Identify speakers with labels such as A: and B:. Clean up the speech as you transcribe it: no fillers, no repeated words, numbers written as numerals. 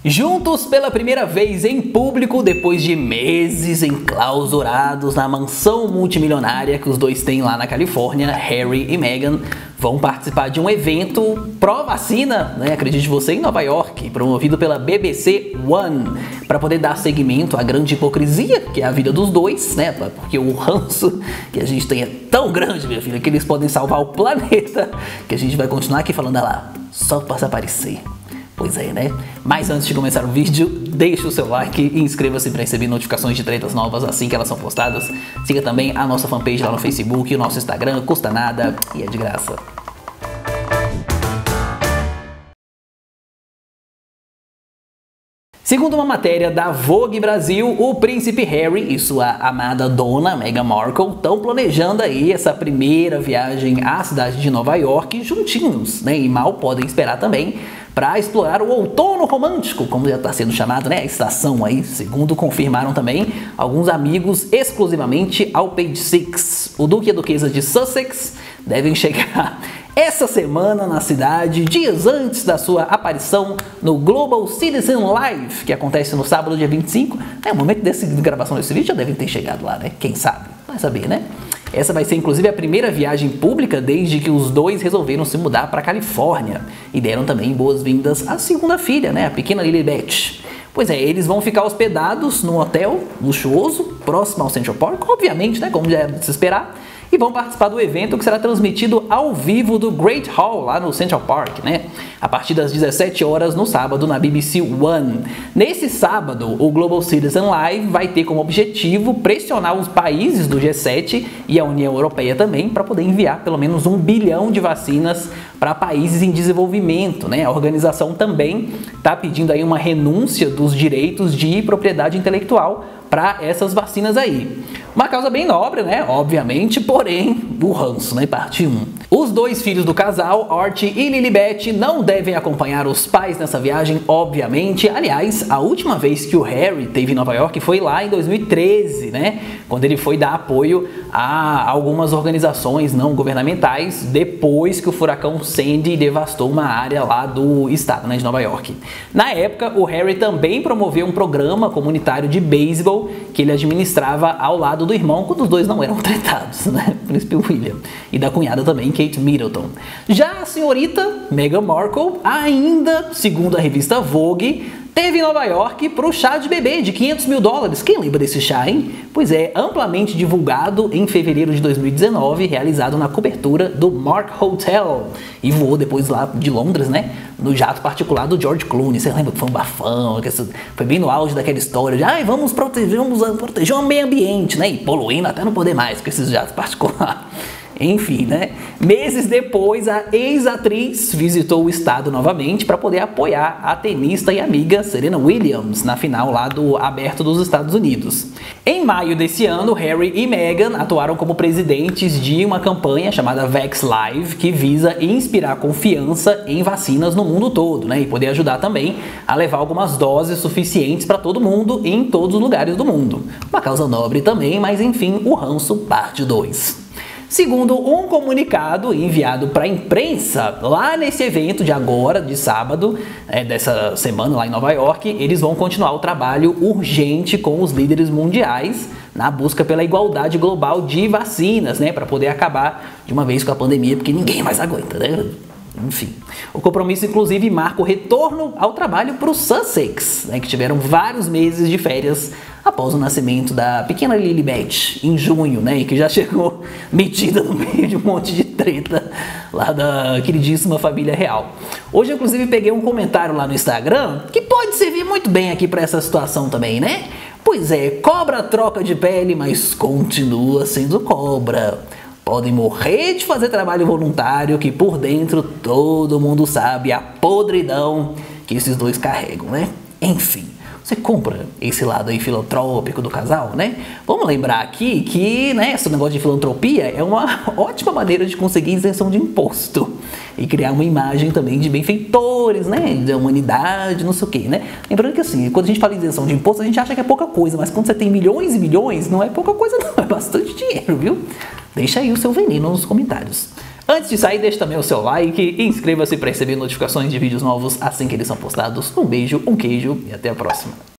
A: Juntos pela primeira vez em público, depois de meses enclausurados na mansão multimilionária que os dois têm lá na Califórnia, Harry e Meghan vão participar de um evento pró-vacina, né, acredite você, em Nova York, promovido pela BBC One, para poder dar seguimento à grande hipocrisia que é a vida dos dois, né, porque o ranço que a gente tem é tão grande, minha filha, que eles podem salvar o planeta, que a gente vai continuar aqui falando lá, só para se aparecer. Pois é, né? Mas antes de começar o vídeo, deixe o seu like e inscreva-se para receber notificações de tretas novas assim que elas são postadas. Siga também a nossa fanpage lá no Facebook e o nosso Instagram, custa nada e é de graça. Segundo uma matéria da Vogue Brasil, o príncipe Harry e sua amada dona Meghan Markle estão planejando aí essa primeira viagem à cidade de Nova York juntinhos, né? E mal podem esperar também para explorar o outono romântico, como já está sendo chamado, né? A estação aí, segundo confirmaram também alguns amigos exclusivamente ao Page Six. O duque e a duquesa de Sussex devem chegar essa semana na cidade, dias antes da sua aparição no Global Citizen Live, que acontece no sábado, dia 25. No momento de gravação desse vídeo já devem ter chegado lá, né? Quem sabe? Vai saber, né? Essa vai ser inclusive a primeira viagem pública desde que os dois resolveram se mudar para a Califórnia e deram também boas-vindas à segunda filha, né? A pequena Lilibet. Pois é, eles vão ficar hospedados num hotel luxuoso, próximo ao Central Park, obviamente, né? Como já é de se esperar. E vão participar do evento que será transmitido ao vivo do Great Hall, lá no Central Park, né? A partir das 17 horas no sábado na BBC One. Nesse sábado, o Global Citizen Live vai ter como objetivo pressionar os países do G7 e a União Europeia também para poder enviar pelo menos 1 bilhão de vacinas para países em desenvolvimento, né? A organização também está pedindo aí uma renúncia dos direitos de propriedade intelectual para essas vacinas aí. Uma causa bem nobre, né? Obviamente, porém, o ranço, né? Parte 1. Os dois filhos do casal, Archie e Lilibet, não devem acompanhar os pais nessa viagem, obviamente. Aliás, a última vez que o Harry esteve em Nova York foi lá em 2013, né? Quando ele foi dar apoio a algumas organizações não governamentais, depois que o furacão Sandy devastou uma área lá do estado, né, de Nova York. Na época, o Harry também promoveu um programa comunitário de beisebol que ele administrava ao lado do irmão, quando os dois não eram tratados, né? O príncipe William. E da cunhada também, Kate Middleton. Já a senhorita Meghan Markle, ainda, segundo a revista Vogue, teve em Nova York para o chá de bebê de $500 mil. Quem lembra desse chá, hein? Pois é, amplamente divulgado em fevereiro de 2019, realizado na cobertura do Mark Hotel. E voou depois lá de Londres, né? No jato particular do George Clooney. Você lembra que foi um bafão? Que foi bem no auge daquela história de vamos proteger o meio ambiente, né? E poluindo até não poder mais com esses jatos particulares. Enfim, né? Meses depois, a ex-atriz visitou o estado novamente para poder apoiar a tenista e amiga Serena Williams na final lá do Aberto dos Estados Unidos. Em maio desse ano, Harry e Meghan atuaram como presidentes de uma campanha chamada Vax Live, que visa inspirar confiança em vacinas no mundo todo, né? E poder ajudar também a levar algumas doses suficientes para todo mundo em todos os lugares do mundo. Uma causa nobre também, mas enfim, o ranço parte 2. Segundo um comunicado enviado para a imprensa, lá nesse evento de agora, de sábado, dessa semana lá em Nova York, eles vão continuar o trabalho urgente com os líderes mundiais na busca pela igualdade global de vacinas, né, para poder acabar de uma vez com a pandemia, porque ninguém mais aguenta, né? Enfim, o compromisso inclusive marca o retorno ao trabalho para os Sussex, né, que tiveram vários meses de férias após o nascimento da pequena Lilibet em junho, né, e que já chegou metida no meio de um monte de treta lá da queridíssima família real. Hoje eu inclusive peguei um comentário lá no Instagram que pode servir muito bem aqui para essa situação também, né? Pois é, cobra troca de pele, mas continua sendo cobra. Podem morrer de fazer trabalho voluntário, que por dentro todo mundo sabe a podridão que esses dois carregam, né? Enfim, você compra esse lado aí filantrópico do casal, né? Vamos lembrar aqui que, né, esse negócio de filantropia é uma ótima maneira de conseguir isenção de imposto e criar uma imagem também de benfeitores, né, da humanidade, não sei o que, né? Lembrando que assim, quando a gente fala em isenção de imposto, a gente acha que é pouca coisa, mas quando você tem milhões e milhões, não é pouca coisa não, é bastante dinheiro, viu? Deixa aí o seu veneno nos comentários. Antes de sair, deixe também o seu like e inscreva-se para receber notificações de vídeos novos assim que eles são postados. Um beijo, um queijo e até a próxima.